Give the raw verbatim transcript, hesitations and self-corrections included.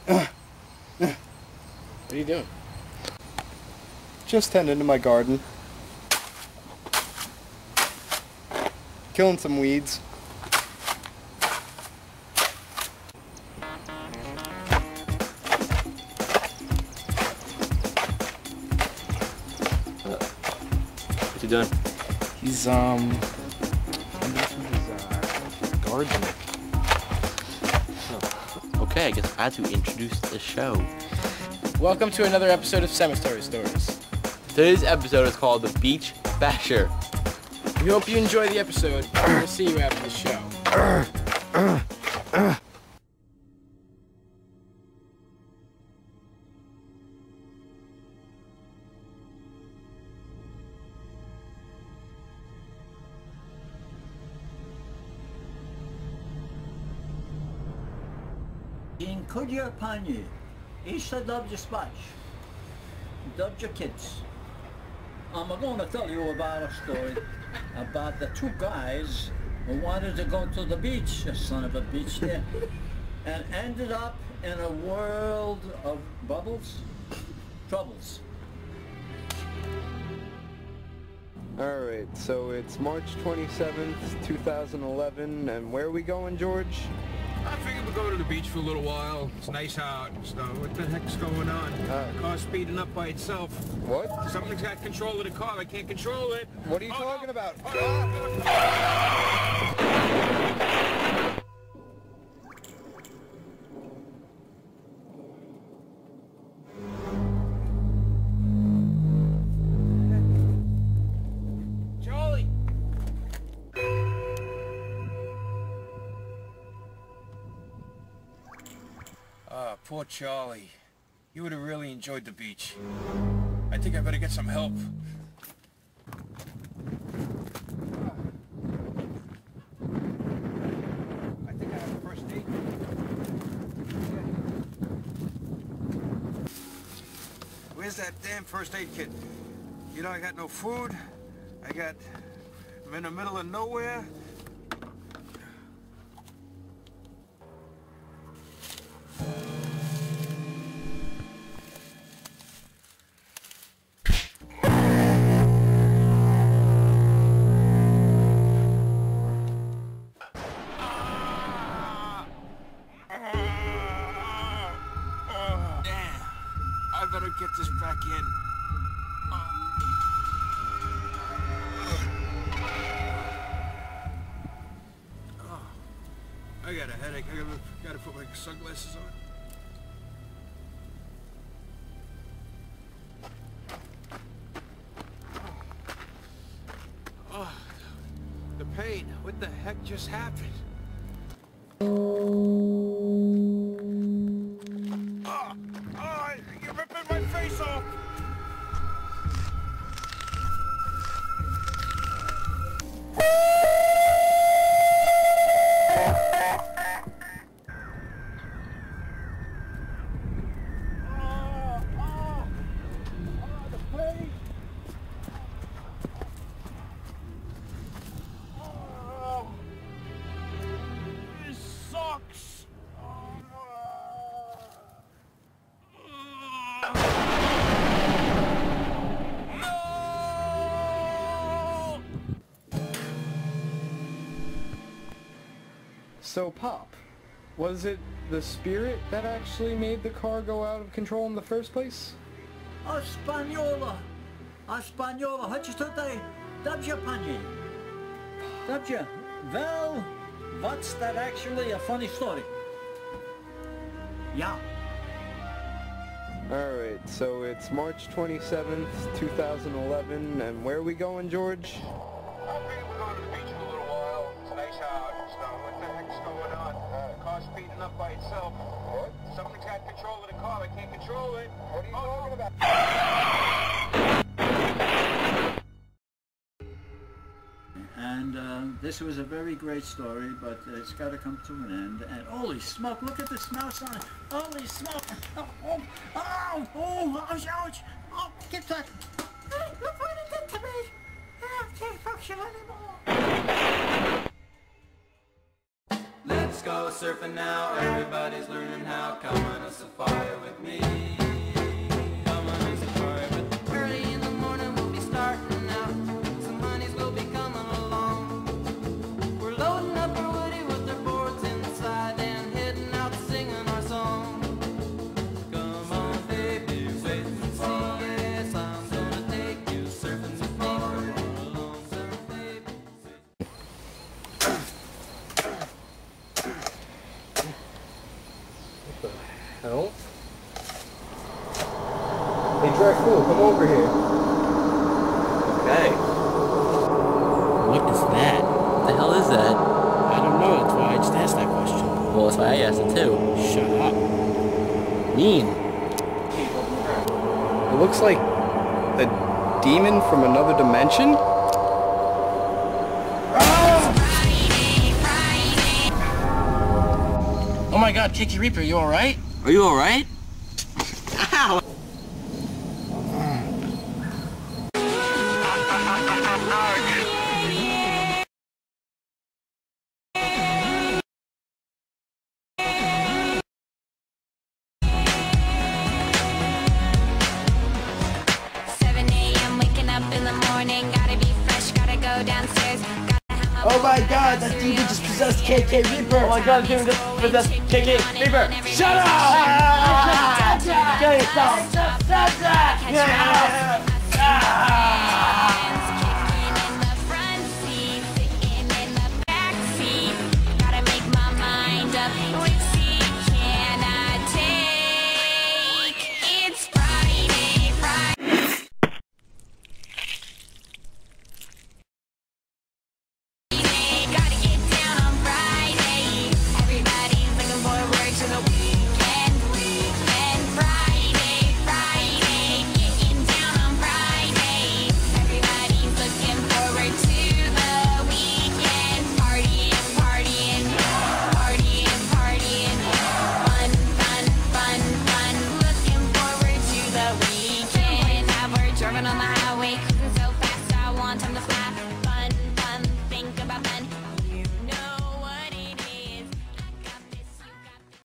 What are you doing? Just tending to my garden. Killing some weeds. What's he doing? He's, um... into his, uh, garden. Okay, I guess I have to introduce the show. Welcome to another episode of Cemetery Stories. Today's episode is called The Beach Basher. We hope you enjoy the episode, and we'll see you after the show. In Kudia Pani, Isha Dobja Spatch, Dobja Kids. I'm going to tell you about a story about the two guys who wanted to go to the beach, a son of a beach there, and ended up in a world of bubbles, troubles. Alright, so it's March twenty-seventh, two thousand eleven, and where are we going, George? I figured we'd go to the beach for a little while. It's nice out and stuff. What the heck's going on? Uh, the car's speeding up by itself. What? Something's got control of the car. I can't control it. What are you oh, talking no. about? Oh, no. Charlie! Ah, poor Charlie. He would have really enjoyed the beach. I think I better get some help. I think I have a first aid. Where's that damn first aid kit? You know, I got no food. I got... I'm in the middle of nowhere. I better get this back in. Oh, I got a headache. I gotta, gotta put my sunglasses on. Oh, the pain. What the heck just happened? You're ripping my face off! So, Pop, was it the spirit that actually made the car go out of control in the first place? A Spagnola! A Spagnola! Chodź tutaj! Dobrze, pani! Dobrze. Well, what's that actually a funny story? Yeah. Alright, so it's March twenty-seventh, two thousand eleven, and where are we going, George? I figured we'd go to the beach for a little while. It's nice out and stuff. What the heck's going on? The car's speeding up by itself. What? Something's got control of the car. I can't control it. What are you oh, talking about? And uh, this was a very great story, but it's got to come to an end. And holy smoke, look at this mouse on it. Holy smoke. Oh, oh, oh, oh, ouch, ouch. Oh, get that. Hey, look what it did to me. I can't function anymore. Let's go surfing now. Everybody's learning how. Come on a safari. No. Hey, Dry Fool, come over here. Okay. What is that? What the hell is that? I don't know, that's why I just asked that question. Well, that's why I asked it too. Shut up. Mean. It looks like a demon from another dimension? Oh my god, Kiki Reaper, you alright? Are you alright? Ow! seven A M waking up in the morning, gotta be fresh, gotta go downstairs. Gotta have my Oh my god, that demon just possessed K K Reaper! Oh my god, demon just possessed K K Reaper! Shut up!